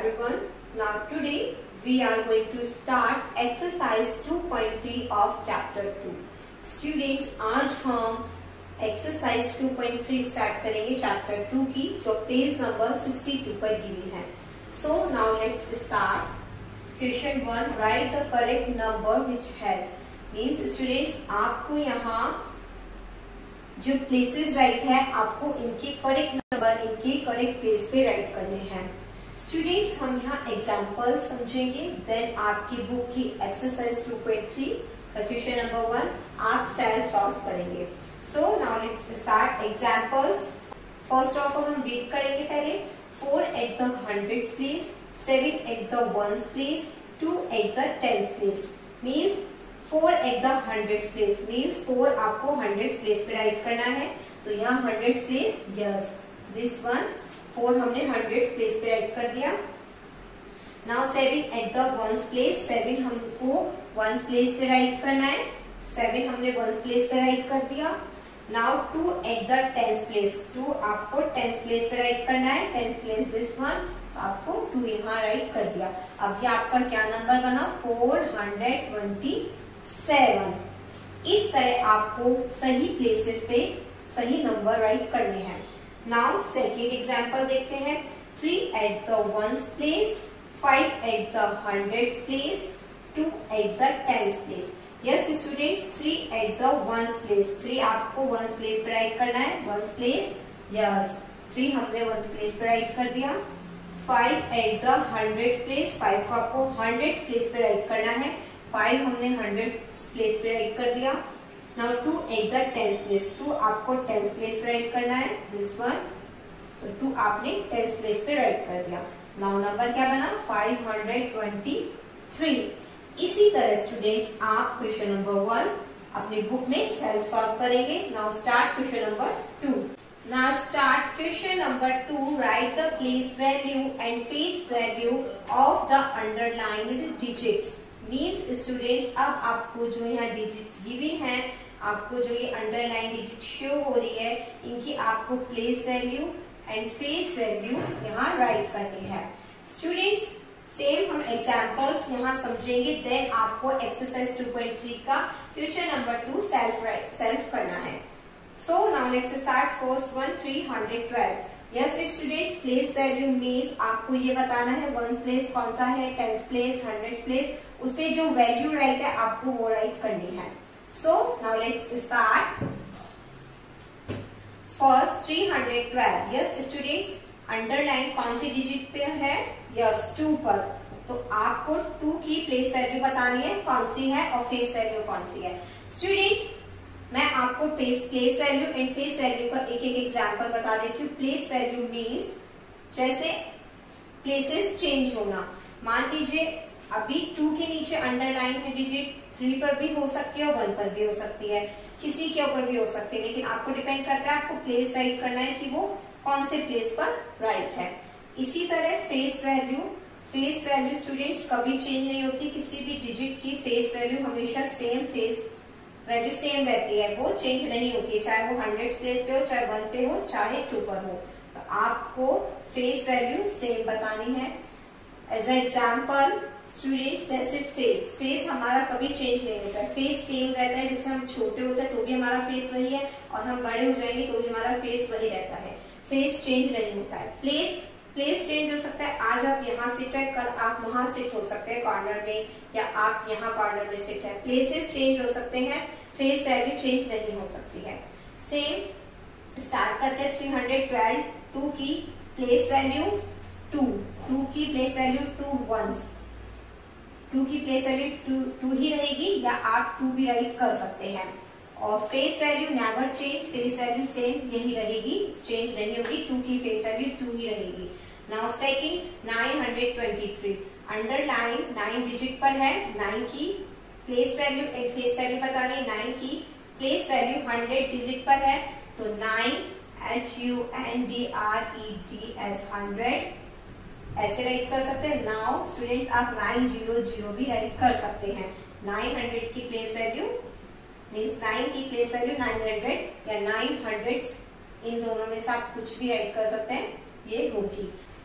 everyone. Now today we are going to start exercise 2.3 of chapter 2. Students, आज हम exercise 2.3 start करेंगे chapter 2 की, जो पेज नंबर 62 पर गिरी है. So now let's start. Question 1. Write the correct number which has. Means students, आपको यहाँ जो प्लेसेस राइट है आपको इनके करेक्ट नंबर इनके करेक्ट प्लेस पे राइट करने हैं. स्टूडेंट्स, हम यहाँ एग्जांपल समझेंगे, देन आपकी बुक की एक्सरसाइज 2.3 का क्वेश्चन नंबर 1 आप सेल्फ सॉल्व करेंगे. So now let's start examples. First of all हम रीड करेंगे पहले. 4 at the hundreds place, 7 at the ones place, 2 at the tens place. Means 4 at the hundreds place means 4 आपको hundreds place पे right करना है. तो यहाँ hundreds place, yes this one 4 हमने हंड्रेड्स प्लेस पे राइट कर दिया. Now 7 at the ones place, 7 हमको वंस प्लेस पे राइट करना है. 7 हमने वंस प्लेस पे राइट कर दिया. Now 2 at the tens place, 2 आपको टेंस प्लेस पे राइट करना है. टेंस प्लेस दिस वन, आपको 2 यहाँ राइट कर दिया. अब ये आपका क्या नंबर बना? 427. इस तरह आपको सही प्लेसेस पे सही नंबर राइट करने हैं. नाउ सेकेंड एग्जांपल देखते हैं. 3 at the ones place, 5 at the hundreds place, 2 at the tens place. Yes students, 3 at the ones place, 3 आपको वंस प्लेस पे राइट करना है. वंस प्लेस, यस 3 हमने वंस प्लेस पे राइट कर दिया. 5 एट द हंड्रेड्स प्लेस, 5 को आपको हंड्रेड्स प्लेस पे राइट करना है. 5 हमने 100 प्लेस पे राइट कर दिया. Now 2 at the tens place, 2 आपको टेंस प्लेस पे राइट करना है. दिस वन, तो 2 आपने टेंस प्लेस पे राइट कर दिया. नाउ नंबर क्या बना? 523. इसी तरह स्टूडेंट्स आप क्वेश्चन नंबर 1 अपनी बुक में सेल्फ सॉल्व करेंगे. Now start question number 2. Now start question number 2. Write the place value and face value of the underlined digits. Means students, अब आपको जो यहाँ डिजिट्स गिवन है, आपको जो ये अंडरलाइन डिजिट शो हो रही है, इनकी आपको place value and face value यहाँ राइट करनी है. स्टूडेंट्स, सेम हम एग्जांपल्स यहाँ समझेंगे, देन आपको एक्सरसाइज 2.3 का क्वेश्चन नंबर 2 सेल्फ करना है. So now let's start first one. 312. Yes students, place value means आपको ये बताना है वंस प्लेस कौन सा है, टेंस प्लेस, हंड्रेड्स प्लेस, उसपे जो वैल्यू राइट है आपको वो राइट करनी है. So now let's start first 312. Yes students, underline कौन सी डिजिट पे है? यस 2 पर. तो आपको 2 की प्लेस वैल्यू बतानी है कौन सी है और फेस वैल्यू कौन सी है. स्टूडेंट्स, मैं आपको place value and face value का एक एक एग्जांपल बता देती हूँ. प्लेस वैल्यू मीन्स जैसे प्लेसेस चेंज होना. मान लीजिए अभी 2 के नीचे अंडरलाइन है डिजिट, 3 पर भी हो सकती है और 1 पर भी हो सकती है, किसी के ऊपर भी हो सकती है, लेकिन आपको डिपेंड करता है आपको प्लेस राइट करना है कि वो कौन से प्लेस पर राइट है. इसी तरह फेस वैल्यू स्टूडेंट्स कभी चेंज नहीं होती. किसी भी डिजिट की फेस वैल्यू हमेशा सेम फेस वैल्यू सेम रहती है, वो चेंज नहीं होती है, चाहे वो 100 प्लेस पे हो, चाहे 1 पे हो, चाहे 2 पर हो. तो आपको फेस वैल्यू सेम बतानी है. एज ए एग्जाम्पल स्टूडेंट्स, जैसे फेस हमारा कभी चेंज नहीं होता है, फेस सेम रहता है. जैसे हम छोटे होते हैं तो भी हमारा फेस वही है, और हम बड़े हो जाएंगे तो भी हमारा फेस वही रहता है. फेस चेंज नहीं होता है. प्लेस चेंज हो सकता है. आज आप यहाँ सिट है, कल आप वहां सिट हो सकते हैं कॉर्नर में, या आप यहाँ कॉर्नर में सिट है. प्लेसेस चेंज हो सकते हैं, फेस वैल्यू चेंज नहीं हो सकती है. सेम स्टार्ट करते हैं. 312. 2 की प्लेस वैल्यू 2 की प्लेस वैल्यू 2 वंस, 2 की प्लेस वैल्यू 2 ही रहेगी, या आप 2 भी राइट कर सकते हैं. और face value never change, face value same यही रहेगी, चेंज नहीं होगी. 2 की फेस वैल्यू 2 ही रहेगी. Now second 923. अंडरलाइन 9 डिजिट पर है, 9 की place value and face value बता रही. 9 की प्लेस वैल्यू 100 डिजिट पर है, तो 9 HUNDRED एज 100 ऐसे राइट कर सकते हैं. नाउ स्टूडेंट्स, आप 900 भी राइट कर सकते हैं. 900 की प्लेस वैल्यू मीन्स 9 की प्लेस वैल्यू 900 या 900, इन दोनों में से आप कुछ भी राइट कर सकते हैं, ये होगी.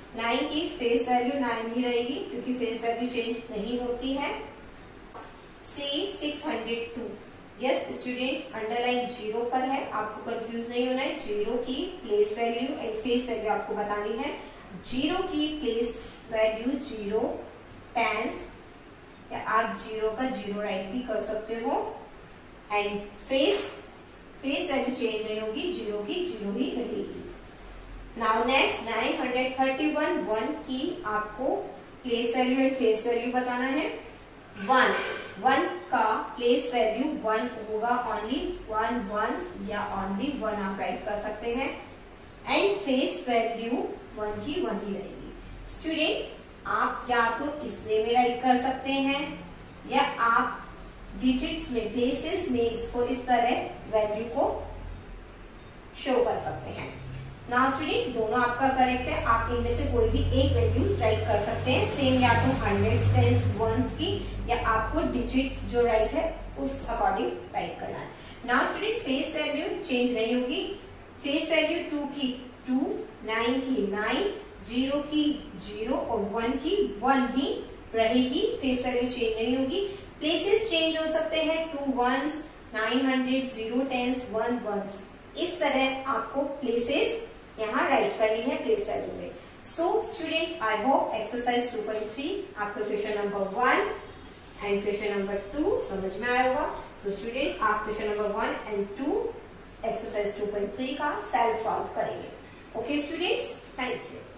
9 की फेस वैल्यू 9 ही रहेगी क्योंकि फेस वैल्यू चेंज नहीं होती है। C 602। यस स्टूडेंट्स, अंडरलाइन 0 पर है, आपको कंफ्यूज नहीं होना है। 0 की place value and face value आपको बतानी है। 0 की प्लेस वैल्यू 0 टेंस, या आप 0 का 0 राइट भी कर सकते हो। एंड फेस वैल्यू चेंज नहीं होगी, 0 की 0 ही रहेगी। नाउ नेक्स्ट 931 1 की आपको place value and face value बताना है। 1 का प्लेस वैल्यू 1 होगा, ओनली 1 वंस या ओनली 1 आप राइट कर सकते हैं। एंड फेस वैल्यू 1 की 1 ही रहेगी। स्टूडेंट्स, आप या तो इस वे में राइट कर सकते हैं या आप डिजिट्स में, प्लेसेस में इसको इस तरह वैल्यू को शो कर सकते हैं। नाउ स्टूडेंट्स, दोनों आपका करेक्ट है, आप इनमें से कोई भी एक वैल्यू राइट कर सकते हैं। सेम या तो हंड्रेड्स, टेंस, वंस की, या आपको डिजिट्स जो राइट है उस अकॉर्डिंग राइट करना है। Now student, face value change नहीं होगी। फेस वैल्यू 2 की 2, 9 की 9, 0 की 0 और 1 की 1 ही रहेगी। फेस वैल्यू चेंज नहीं होगी। प्लेसेस चेंज हो सकते हैं, 2 वंस, 900, 0 टेंस, 1 वंस। इस तरह आपको प्लेसेस यहाँ राइट करनी है प्लेस वैल्यू में। So students, I hope exercise 2.3 आपको question number 1 and question number 2 समझ में आया होगा। सो स्टूडेंट्स, आप क्वेश्चन नंबर 1 एंड 2 एक्सरसाइज 2.3 का सेल्फ सॉल्व करेंगे। Okay students, thank you.